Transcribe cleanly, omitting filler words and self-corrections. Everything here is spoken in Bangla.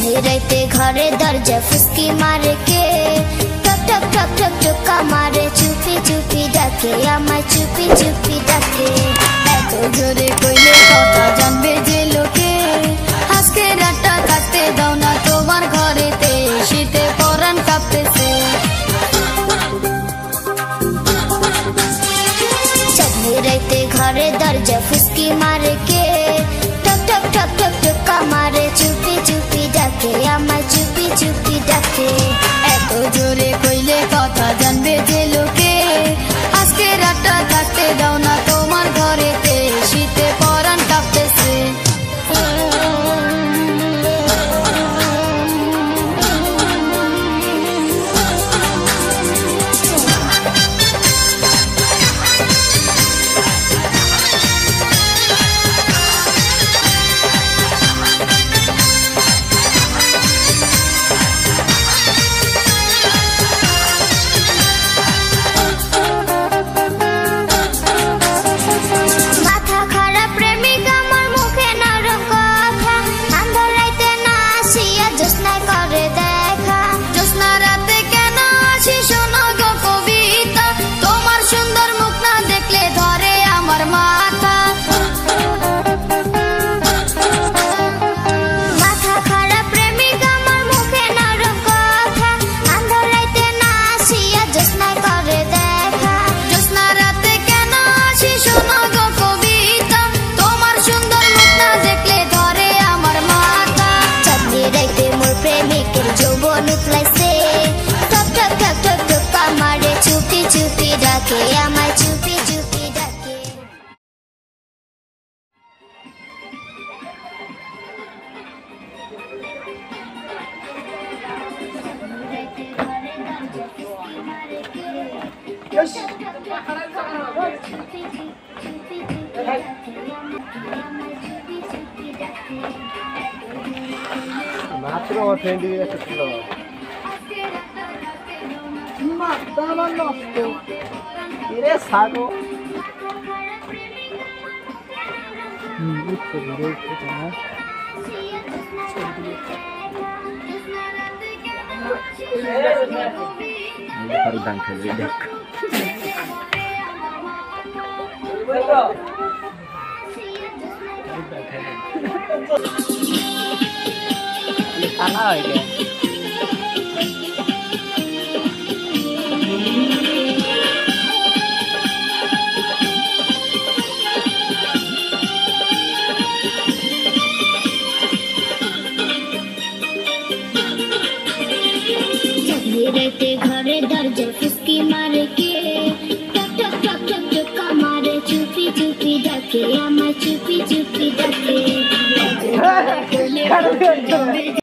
रहते घरे दरजा फुसकी मारे के ठक ठक ठक ठक टुक्का मारे चुपी चुपी डाके आमाय चुपी चुपी डाके এত জোরে কইলে কথা জানবে যে লোকে আজকে রাতটা থাকতে দাও না তোমার ঘরেতে শীতে পরাণ কাঁপতেছে চাঁদনি রাতে ঘরে দরজা ফুসকি মারে কে ठक ठक ठक ठक टुक्का मारे चुपी चुपी डाके आमाय चुपी चुपी डाके এত জোরে কইলে কথা জানবে যে লোকে আজকে রাতটা থাকতে দাও না তোমার ঘরেতে শীতে পরাণ কাঁপতেছে आमाय चुपी चुपी डाके মাত্র ট্রেন্ডিং একটা ছিল মাত্র নষ্ট এরে সাগো উঠতে ধরে উঠতে না আর দান খেলে দেখ খানা হয়ে গেছে रहते घरे दरजा फुसकी मारे के ठक ठक ठक ठक टुक्का मारे चुपी चुपी डाके आमाय चुपी चुपी डाके